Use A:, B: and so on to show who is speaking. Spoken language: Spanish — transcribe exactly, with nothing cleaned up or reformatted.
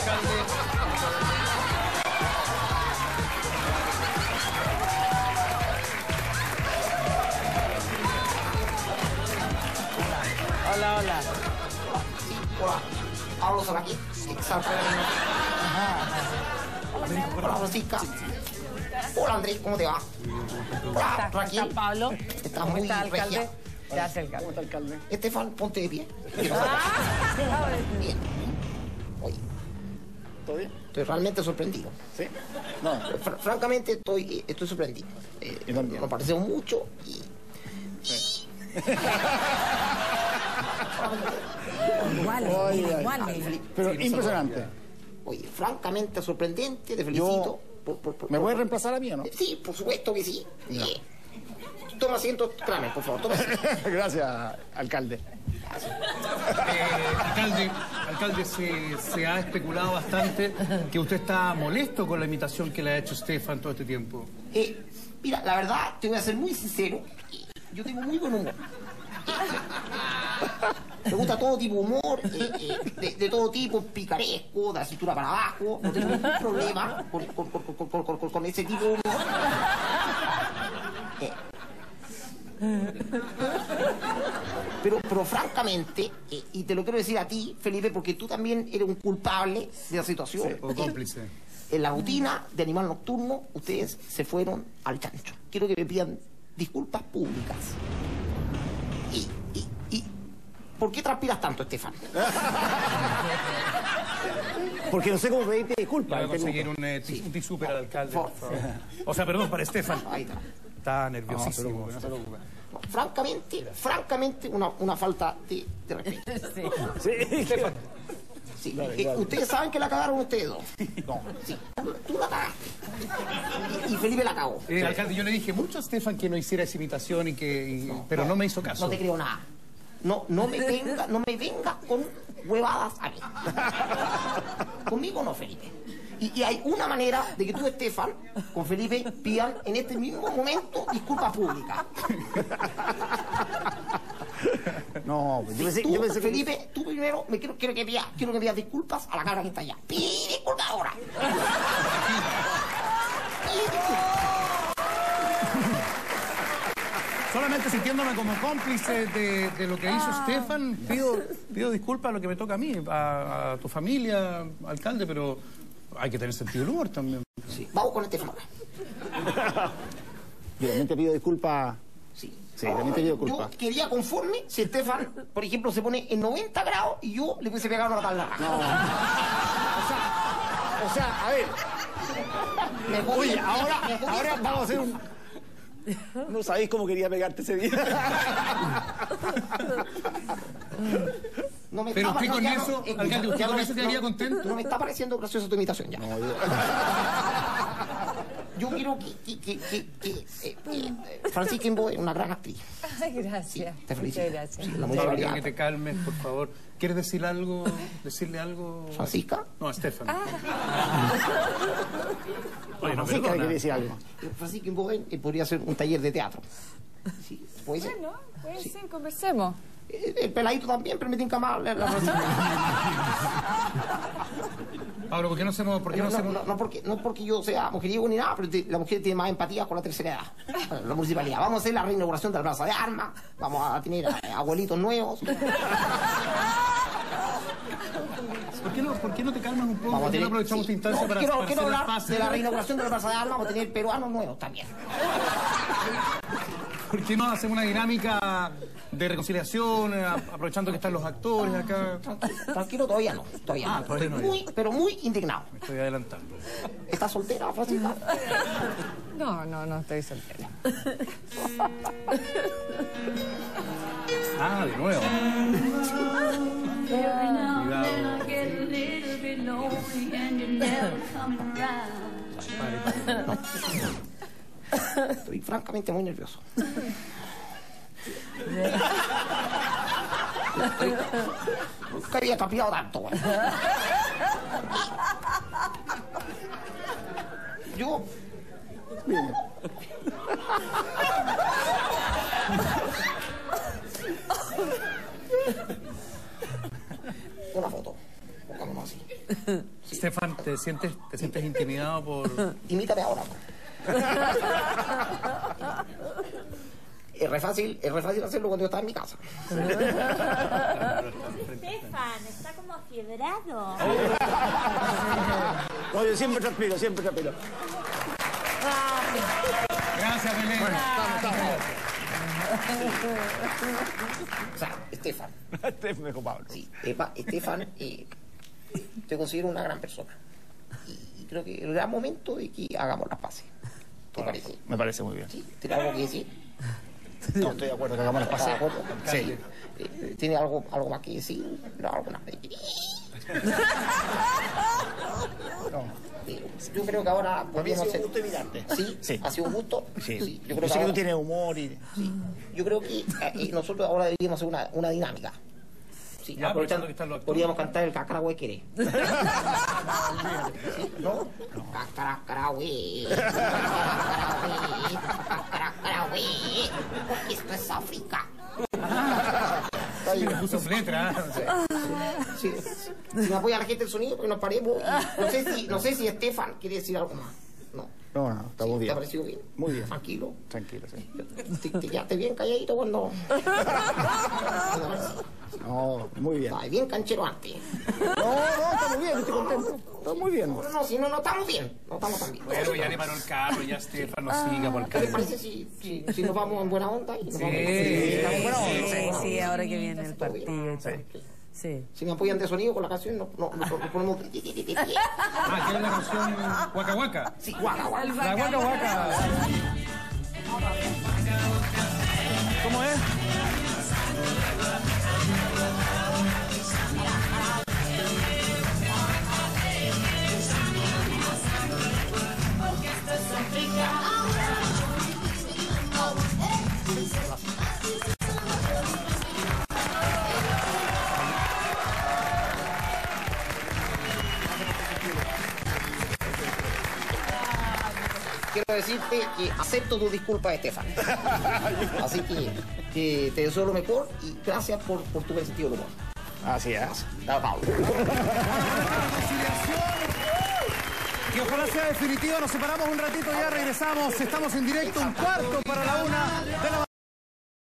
A: alcalde.
B: Hola, hola.
C: Sí, hola. Hablo sobre aquí. Exactamente. Hola, Francisca. Hola, Andrés, ¿cómo te va? Hola, Raquel.
B: ¿Está Pablo?
C: Estás
B: ¿Cómo
C: muy
B: está,
C: regia.
B: alcalde? ¿Qué hace, alcalde?
D: ¿Cómo está, alcalde?
C: Estefan, ponte de pie. Bien. Oye,
D: ¿Todo bien?
C: estoy realmente sorprendido.
D: ¿Sí? No.
C: Fr- francamente, estoy, estoy sorprendido. Eh,
D: Yo también.
C: Nos parecemos mucho y...
B: Igual,
D: Ay, ay,
B: igual.
C: Ay, Felipe,
D: Pero
C: Felipe,
D: impresionante.
C: Oye, francamente sorprendente, te felicito. por- por- por-
D: ¿Me
C: por-
D: puedes reemplazar a mí o no?
C: Sí, por supuesto que sí. Eh, toma asiento, Kramer, por favor, toma asiento.
D: Gracias, alcalde.
A: Eh, alcalde, alcalde se, se ha especulado bastante que usted está molesto con la imitación que le ha hecho Stefan todo este tiempo.
C: Eh, mira, la verdad, te voy a ser muy sincero. eh, Yo tengo muy buen humor. Me gusta todo tipo de humor, eh, eh, de, de todo tipo, picaresco, de la cintura para abajo. No tengo ningún problema con, con, con, con, con, con- con ese tipo de humor. Eh, Pero, pero francamente, eh, y te lo quiero decir a ti, Felipe, porque tú también eres un culpable de la situación.
A: O cómplice.
C: En la rutina de Animal Nocturno, ustedes se fueron al chancho. Quiero que me pidan disculpas públicas. Y, y, y ¿por qué transpiras tanto, Estefan?
D: Porque no sé cómo pedirte
A: Le
D: disculpas.
A: voy a conseguir un, eh, tis- un tisú para el alcalde,
C: Por
A: por favor. O sea, perdón, para Stefan.
C: Ahí está.
A: Está nerviosísimo.
D: No se preocupe.
C: No, francamente, francamente, una, una falta de, de respeto.
D: Sí, Estefan.
C: Sí,
D: Dale,
C: eh,
D: dale.
C: ustedes saben que la cagaron ustedes dos.
D: No.
C: Sí, tú, tú la cagaste. Y, y Felipe la cagó.
A: Eh, alcalde, yo le dije mucho a Stefan que no hiciera esa imitación y que, y- pero no me hizo caso.
C: No te creo nada. No, no me venga, no me venga con huevadas a mí. Conmigo no, Felipe. Y, y hay una manera de que tú, Estefan, con Felipe, pidan en este mismo momento disculpas públicas.
D: No, pues yo pensé,
C: Tú,
D: yo pensé que...
C: Felipe, tú primero me quiero, quiero que pidas, quiero que pidas disculpas a la cabra que está allá. Pide disculpas ahora. Pide disculpas.
A: Solamente sintiéndome como cómplice de, de lo que hizo Stefan, pido, pido disculpas a lo que me toca a mí, a, a tu familia, alcalde, pero hay que tener sentido del humor también.
C: Sí, vamos con Estefan ahora.
D: Yo también te pido disculpas.
C: Sí.
D: Sí, también te pido disculpas.
C: Yo quería conforme si Estefan, por ejemplo, se pone en noventa grados y yo le hubiese pegado una tabla.
D: No. O sea, o sea, a ver.
C: Me jodí.
D: Oye, ahora,
C: Me jodí.
D: ahora vamos a hacer un... No sabéis cómo quería pegarte ese día.
C: No me
A: Pero
C: está-
A: usted
C: no,
A: con
C: ya no-
A: eso,
C: escucha,
A: alcalde, usted
C: ya
A: con
C: no-
A: eso quedaría
C: no-
A: contento.
C: No me está pareciendo graciosa tu imitación ya. Yo quiero que, que, que, que, que, eh, eh, Francisca Imbo es una gran actriz.
B: Ay, gracias.
C: Te felicito.
B: Muchas gracias.
C: Sí, la
A: Pablo,
C: municipalidad.
A: quiero que te calmes, por favor. ¿Quieres decir algo? ¿Decirle algo?
C: Francisca,
A: No, a Stefan.
D: Oye, no sé que
A: perdona.
D: quería decir algo.
C: eh, Francisca Imbo eh, podría ser un taller de teatro. Sí, puede ser.
E: Bueno, puede ser, conversemos.
C: Eh, El peladito también, pero me tinca más la la Francisca.
A: Pablo, ¿por qué no hacemos...? ¿Por qué no
C: No, no,
A: hacemos...
C: no, no porque, no porque yo sea mujeriego ni nada, pero te- la mujer tiene más empatía con la tercera edad. Bueno, la municipalidad. Vamos a hacer la reinauguración de la plaza de armas, vamos a tener eh, abuelitos nuevos.
A: ¿Por qué no, por qué no te calmas un poco?
C: Vamos a
A: ¿Por qué no
C: tener,
A: aprovechamos
C: sí.
A: esta instancia
C: No,
A: para,
C: quiero,
A: para
C: quiero
A: hacer las
C: hablar
A: paces?
C: de la reinauguración de la plaza de armas, vamos a tener peruanos nuevos también.
A: ¿Por qué no hacemos una dinámica de reconciliación, eh, aprovechando que están los actores acá?
C: Tranquilo, tranquilo, todavía no, todavía
A: Ah,
C: no.
A: todavía
C: Estoy
A: no,
C: muy, pero muy indignado.
A: Me estoy adelantando.
C: ¿Estás soltera, Francisca?
B: No, no, no estoy soltera.
A: Ah, de nuevo.
F: Every now and
A: Cuidado.
F: then I get a little bit lonely and you're never coming around.
C: Estoy francamente muy nervioso. Nunca había cambiado tanto, güey. Yo... Una foto. Pongámonos así.
A: Estefan, ¿te sientes, te sientes intimidado por...?
C: Imítame ahora. Es re fácil, es re fácil hacerlo cuando yo estaba en mi casa.
F: Estefan, está como afiebrado.
D: Oye, siempre tranquilo, siempre tranquilo.
A: Gracias, Belén.
C: O sea, Estefan.
D: Estefan me dijo Pablo.
C: Sí, Epa, Estefan, eh, te considero una gran persona. Y creo que es el gran momento de que hagamos las paces. ¿Te parece?
D: Me parece muy bien.
C: Sí, ¿tiene algo que decir?
D: No, estoy de acuerdo que hagamos las
C: ¿Estás de
D: pases.
C: acuerdo?
D: Sí.
C: Eh, ¿Tiene algo, algo más que decir? No, alguna vez. Yo creo que ahora
D: Para mí ha
C: podríamos
D: sido
C: hacer...
D: un gusto invitarte.
C: ¿Sí?
D: Sí.
C: ¿Ha sido un gusto?
D: Sí.
C: Sí,
D: Yo,
C: yo creo
D: sé
C: que
D: que tú
C: ahora-
D: tienes humor y...
C: Sí. Yo creo que eh, nosotros ahora deberíamos hacer una, una dinámica. Sí,
A: Ya, aprovechando que están los actores.
C: podríamos cantar el Cacarahue queré. ¿Sí? ¿No? Cacarahue. Cacarahue. Esto es África. Está
A: Sí,
C: bien.
A: me puso letra.
C: Sí. Si me apoya la gente del sonido, porque nos paremos. y No sé si, no sé si Estefan quiere decir algo más. No.
D: No, no, estamos
C: Sí, ¿te
D: bien.
C: ha parecido bien?
D: Muy bien.
C: Tranquilo.
D: Tranquilo, sí.
C: ¿Te, te quedaste bien calladito cuando...?
D: No, muy bien.
C: Ay, bien canchero antes.
D: No, no, estamos bien, estoy contento. Está muy bien.
C: No, no, si no, no estamos bien. No estamos tan bien.
A: Bueno, ya le paró el carro, ya Estefan nos siga por el
C: ¿Qué le
A: carro.
C: parece si, si, si nos vamos en buena onda? Y nos
A: Sí,
C: vamos,
A: sí,
C: estamos en buena onda.
B: Sí, sí, ahora que viene el partido y todo. Sí.
C: Si me apoyan de sonido con la canción, no, no, nos nos ponemos...
A: Ah, ¿quieres la canción Waka Waka?
C: Sí, guaca, guaca.
A: La Waka Waka. ¿Cómo es?
C: Quiero decirte que acepto tu disculpa, Estefan. Así que, que te deseo lo mejor y gracias por, por tu buen sentido del humor.
D: Así es.
C: Nada, Pablo.
A: Que ojalá sea definitiva. Nos separamos un ratito, ya regresamos. Estamos en directo, un cuarto para la una de la